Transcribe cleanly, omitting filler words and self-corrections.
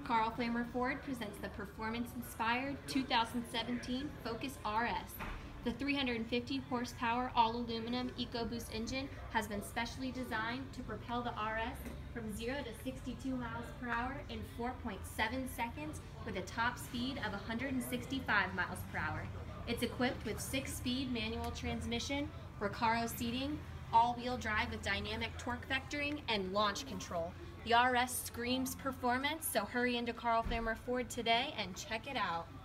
Karl Flammer Ford presents the performance-inspired 2017 Focus RS. The 350 horsepower all-aluminum EcoBoost engine has been specially designed to propel the RS from 0 to 62 miles per hour in 4.7 seconds with a top speed of 165 miles per hour. It's equipped with 6-speed manual transmission, Recaro seating, all-wheel drive with dynamic torque vectoring, and launch control. The RS screams performance, so hurry into Karl Flammer Ford today and check it out.